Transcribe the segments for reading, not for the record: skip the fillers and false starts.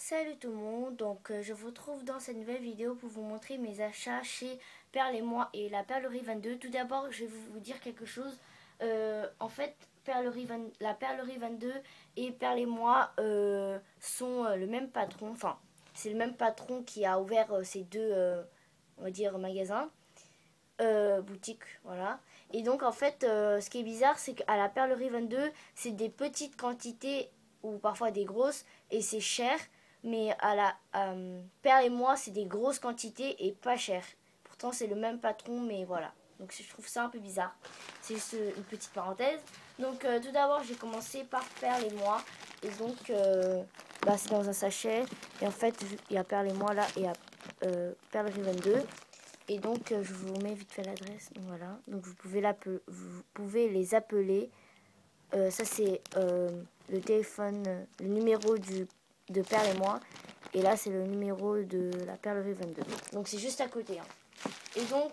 Salut tout le monde, donc je vous retrouve dans cette nouvelle vidéo pour vous montrer mes achats chez Perle et Moi et la Perlerie 22. Tout d'abord, je vais vous dire quelque chose. En fait, la Perlerie 22 et Perle et Moi sont le même patron. Enfin, c'est le même patron qui a ouvert ces deux, on va dire, magasins, boutiques, voilà. Et donc, en fait, ce qui est bizarre, c'est qu'à la Perlerie 22, c'est des petites quantités ou parfois des grosses et c'est cher. Mais à la Perle et Moi, c'est des grosses quantités et pas cher. Pourtant, c'est le même patron, mais voilà. Donc, je trouve ça un peu bizarre. C'est juste une petite parenthèse. Donc, tout d'abord, j'ai commencé par Perle et Moi. Et donc, c'est dans un sachet. Et en fait, il y a Perle et Moi là et il y a Perlerie 22. Et donc, je vous mets vite fait l'adresse. Voilà. Donc, vous pouvez les appeler. Ça, c'est le téléphone, le numéro de Perle et Moi. Et là, c'est le numéro de la Perlerie 22. Donc, c'est juste à côté. Hein. Et donc,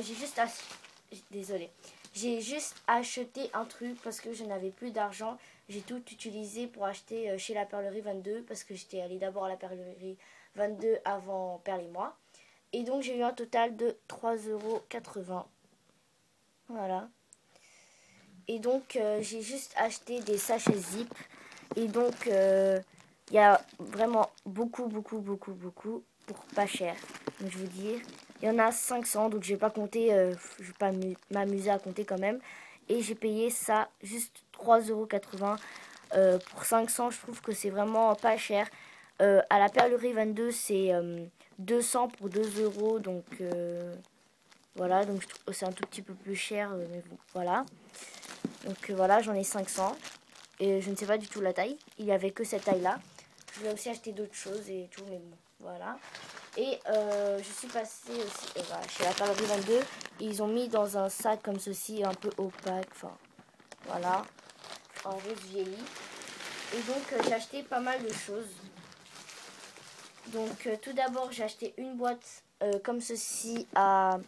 désolée. J'ai juste acheté un truc parce que je n'avais plus d'argent. J'ai tout utilisé pour acheter chez la Perlerie 22 parce que j'étais allée d'abord à la Perlerie 22 avant Perle et Moi. Et donc, j'ai eu un total de 3,80 €. Voilà. Et donc, j'ai juste acheté des sachets zip. Et donc, il y a vraiment beaucoup pour pas cher. Donc, je veux dire, il y en a 500. Donc, je vais pas compter, je vais pas m'amuser à compter quand même. Et j'ai payé ça juste 3,80 € pour 500. Je trouve que c'est vraiment pas cher. À la Perlerie 22, c'est 200 pour 2 €. Donc, voilà. Donc, c'est un tout petit peu plus cher. Mais bon, voilà. Donc voilà, j'en ai 500. Et je ne sais pas du tout la taille. Il n'y avait que cette taille-là. Je voulais aussi acheter d'autres choses et tout, mais bon, voilà. Et je suis passée aussi voilà, chez la Perlerie 22. Ils ont mis dans un sac comme ceci, un peu opaque. Enfin, voilà. En rose vieilli. Et donc, j'ai acheté pas mal de choses. Donc, tout d'abord, j'ai acheté une boîte comme ceci à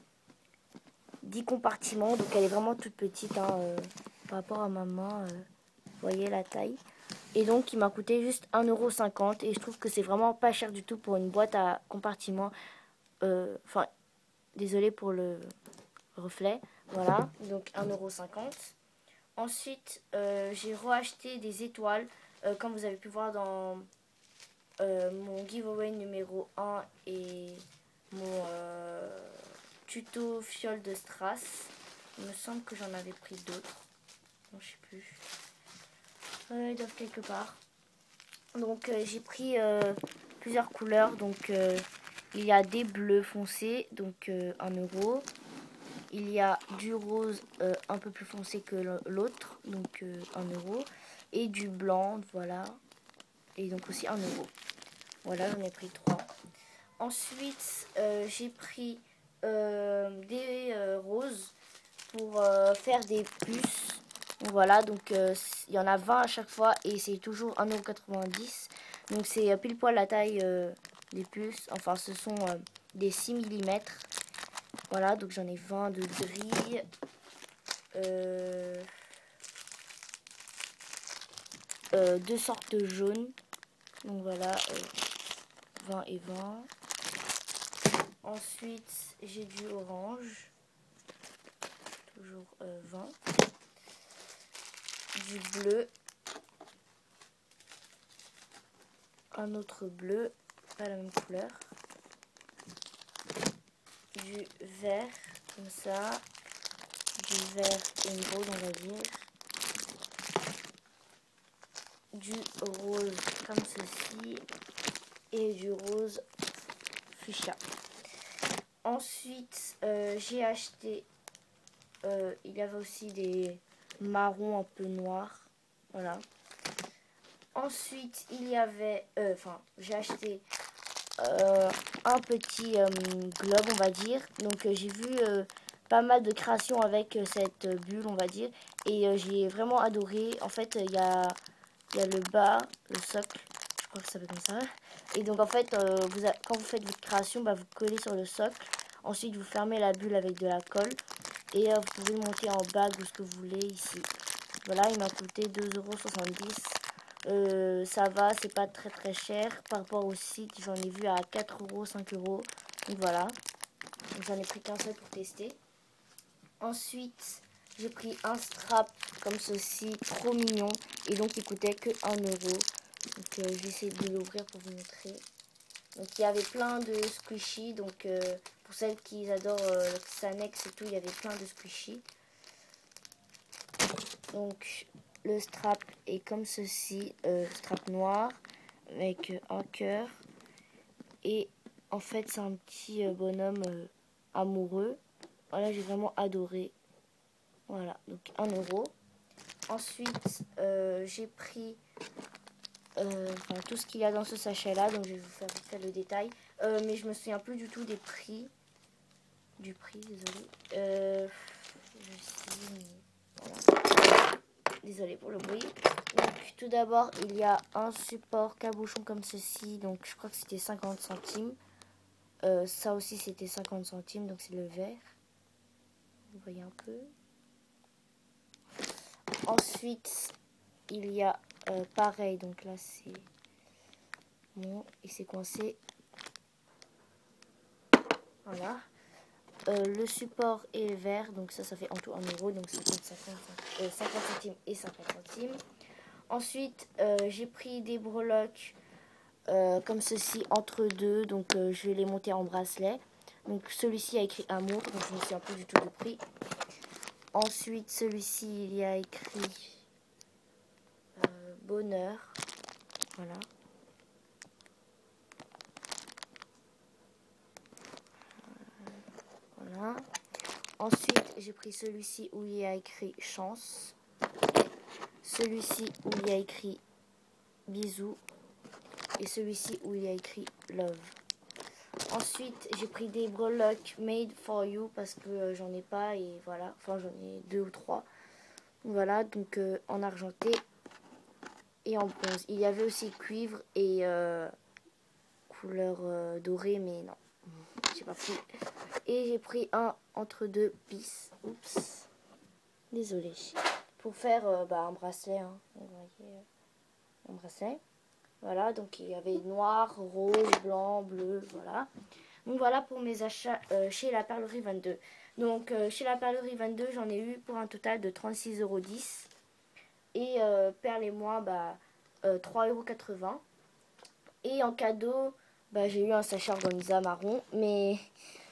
10 compartiments. Donc, elle est vraiment toute petite hein, par rapport à ma main. Vous voyez la taille. Et donc, il m'a coûté juste 1,50 € et je trouve que c'est vraiment pas cher du tout pour une boîte à compartiment. Enfin, désolé pour le reflet. Voilà, donc 1,50 €. Ensuite, j'ai reacheté des étoiles, comme vous avez pu voir dans mon giveaway numéro 1 et mon tuto fiole de strass. Il me semble que j'en avais pris d'autres. Non, je sais plus. Ils doivent quelque part. Donc j'ai pris plusieurs couleurs. Donc il y a des bleus foncés, donc 1 €. Il y a du rose un peu plus foncé que l'autre, donc 1 €. Et du blanc, voilà. Et donc aussi 1 €. Voilà, j'en ai pris 3. Ensuite, j'ai pris des roses pour faire des puces. Voilà, donc il y en a 20 à chaque fois et c'est toujours 1,90 €. Donc c'est pile poil la taille des puces. Enfin, ce sont des 6 mm. Voilà, donc j'en ai 20 de gris. Deux sortes de jaune. Donc voilà, 20 et 20. Ensuite, j'ai du orange. Toujours 20. Du bleu. Un autre bleu, pas la même couleur. Du vert, comme ça. Du vert émeraude, on va dire. Du rose, comme ceci. Et du rose fuchsia. Ensuite, j'ai acheté... il y avait aussi des marrons un peu noirs. Voilà. Ensuite, il y avait... j'ai acheté un petit globe, on va dire. Donc, j'ai vu pas mal de créations avec cette bulle, on va dire. Et j'ai vraiment adoré. En fait, il y a le bas, le socle. Je crois que ça s'appelle comme ça. Et donc, en fait, quand vous faites votre création, vous collez sur le socle. Ensuite, vous fermez la bulle avec de la colle. Et vous pouvez le monter en bague ou ce que vous voulez ici. Voilà, il m'a coûté 2,70 €. Ça va, c'est pas très cher. Par rapport au site, j'en ai vu à 4 euros, 5 euros. Donc voilà. Donc j'en ai pris qu'un seul pour tester. Ensuite, j'ai pris un strap comme ceci, trop mignon. Et donc il coûtait que 1 euro. Donc j'essaie de l'ouvrir pour vous montrer. Donc il y avait plein de squishy. Donc pour celles qui adorent Sanex et tout, il y avait plein de squishy. Donc le strap est comme ceci, strap noir avec un cœur. Et en fait c'est un petit bonhomme amoureux. Voilà, j'ai vraiment adoré. Voilà, donc 1 euro. Ensuite j'ai pris tout ce qu'il y a dans ce sachet là. Donc je vais vous faire le détail. Mais je me souviens plus du tout des prix. Du prix, désolé. Voilà. Désolé pour le bruit. Donc tout d'abord il y a un support cabochon comme ceci. Donc je crois que c'était 50 centimes. Ça aussi c'était 50 centimes. Donc c'est le vert. Vous voyez un peu. Ensuite il y a pareil. Donc là c'est bon. Et c'est coincé. Voilà. Le support est vert. Donc ça fait en tout 1 euro. Donc 50 centimes et 50 centimes. Ensuite, j'ai pris des breloques comme ceci entre deux. Donc, je vais les monter en bracelet. Donc, celui-ci a écrit amour. Donc, je ne me souviens plus du tout du prix. Ensuite, celui-ci, il y a écrit bonheur. Voilà. Voilà. Ensuite, j'ai pris celui-ci où il y a écrit chance. Celui-ci où il y a écrit bisous. Et celui-ci où il y a écrit love. Ensuite, j'ai pris des breloques made for you parce que j'en ai pas et voilà. Enfin, j'en ai 2 ou 3. Voilà, donc en argenté et en bronze. Il y avait aussi cuivre et couleur dorée, mais non, j'ai pas pris. Et j'ai pris un entre deux pis. Oups, désolé. Pour faire un bracelet, hein. Vous voyez, un bracelet. Voilà, donc il y avait noir, rose, blanc, bleu, voilà. Donc voilà pour mes achats chez la Perlerie 22. Donc chez la Perlerie 22, j'en ai eu pour un total de 36,10 €. Et Perle et moi, 3,80 €. Et en cadeau, j'ai eu un sachet organza marron. Mais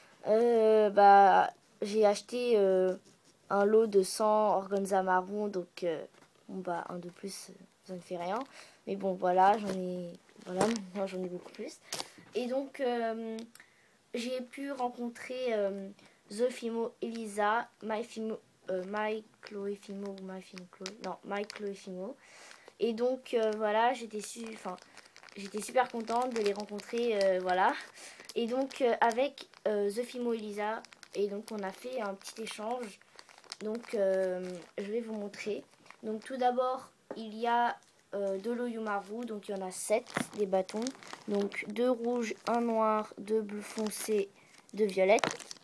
j'ai acheté un lot de 100 organza marron. Donc un de plus, ça ne fait rien. Mais bon, voilà, maintenant j'en ai beaucoup plus. Et donc, j'ai pu rencontrer The Fimo Elisa, My Chloé Fimo ou My Fimo Chloé. Non, My Chloé Fimo. Et donc, voilà, j'étais super contente de les rencontrer, voilà. Et donc, avec The Fimo Elisa, et donc on a fait un petit échange. Donc, je vais vous montrer. Donc, tout d'abord, il y a de l'Oyumaru, donc il y en a 7 des bâtons. Donc 2 rouges, 1 noir, 2 bleu foncé, 2 violettes.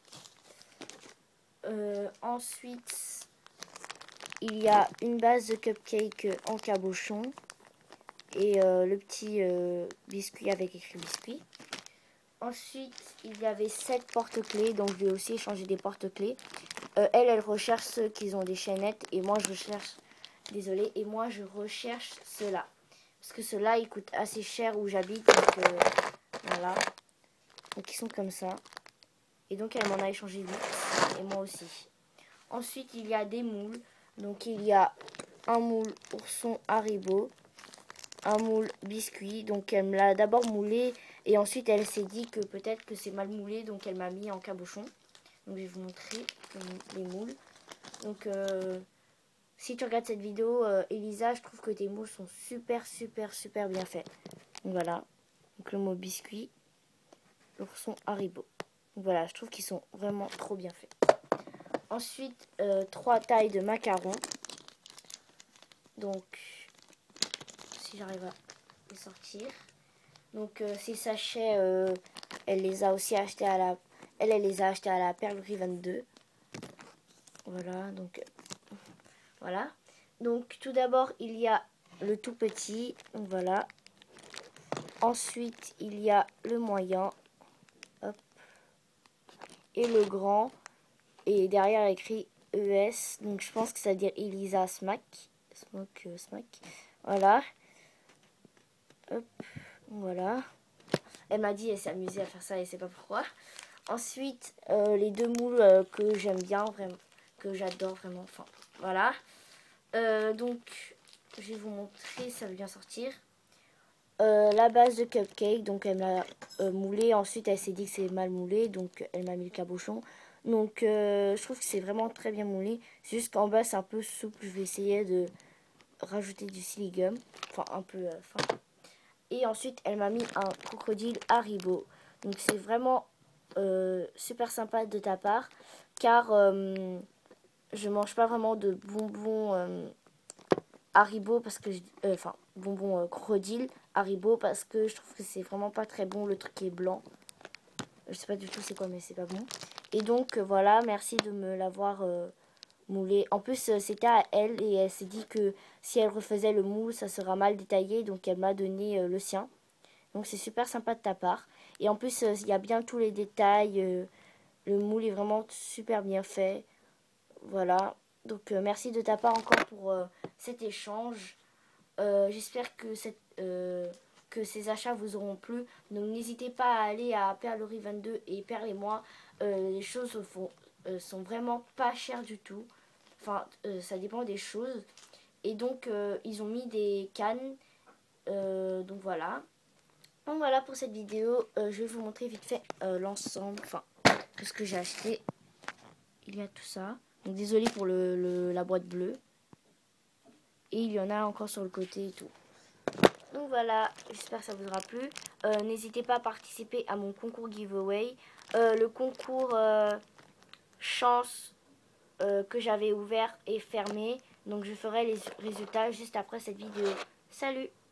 Ensuite, il y a une base de cupcake en cabochon. Et le petit biscuit avec écrit biscuit. Ensuite, il y avait 7 porte-clés. Donc je vais aussi échanger des porte-clés. Elle recherche ceux qui ont des chaînettes. Et moi je recherche... Désolée. Et moi je recherche ceux-là. Parce que ceux-là, ils coûtent assez cher où j'habite. Donc voilà. Donc ils sont comme ça. Et donc elle m'en a échangé 8. Et moi aussi. Ensuite, il y a des moules. Donc il y a un moule ourson Haribo. Un moule biscuit. Donc elle me l'a d'abord moulé. Et ensuite elle s'est dit que peut-être que c'est mal moulé. Donc elle m'a mis en cabochon. Donc je vais vous montrer les moules. Donc si tu regardes cette vidéo, Elisa, je trouve que tes moules sont super bien faits. Donc voilà. Donc le mot biscuit. L'ourson Haribo. Donc voilà, je trouve qu'ils sont vraiment trop bien faits. Ensuite, 3 tailles de macarons. Donc, si j'arrive à les sortir. Donc, ces sachets, elle les a aussi achetés à la... Elle les a achetés à la Perlerie 22. Voilà, donc... voilà. Donc, tout d'abord, il y a le tout petit, donc voilà. Ensuite, il y a le moyen. Hop. Et le grand. Et derrière écrit ES. Donc je pense que ça veut dire Elisa Smack. Smack. Voilà. Hop. Voilà. Elle m'a dit, elle s'est amusée à faire ça et c'est pas pourquoi. Ensuite, les deux moules que j'aime bien, vraiment, que j'adore vraiment. Enfin, voilà. Donc, je vais vous montrer, ça va bien sortir. La base de cupcake, donc elle m'a moulé. Ensuite, elle s'est dit que c'est mal moulé, donc elle m'a mis le cabochon. Donc, je trouve que c'est vraiment très bien moulé. C'est juste qu'en bas, c'est un peu souple. Je vais essayer de rajouter du silicone, enfin un peu fin. Et ensuite, elle m'a mis un crocodile Haribo. Donc, c'est vraiment super sympa de ta part, car je mange pas vraiment de bonbons Haribo parce que enfin bonbons crocodile Haribo parce que je trouve que c'est vraiment pas très bon, le truc est blanc. Je sais pas du tout c'est quoi mais c'est pas bon. Et donc voilà, merci de me l'avoir moulé. En plus c'était à elle et elle s'est dit que si elle refaisait le moule ça sera mal détaillé, donc elle m'a donné le sien. Donc c'est super sympa de ta part. Et en plus il y a bien tous les détails. Le moule est vraiment super bien fait. Voilà. Donc merci de ta part encore pour cet échange. J'espère que ces achats vous auront plu. Donc n'hésitez pas à aller à Perlerie 22 et Perle et moi. Les choses sont vraiment pas chères du tout. Enfin, ça dépend des choses. Et donc, ils ont mis des cannes. Donc voilà. Donc voilà pour cette vidéo. Je vais vous montrer vite fait l'ensemble. Enfin, tout ce que j'ai acheté. Il y a tout ça. Donc désolé pour la boîte bleue. Et il y en a encore sur le côté et tout. Donc voilà, j'espère que ça vous aura plu. N'hésitez pas à participer à mon concours giveaway. Le concours chance que j'avais ouvert est fermé. Donc je ferai les résultats juste après cette vidéo. Salut!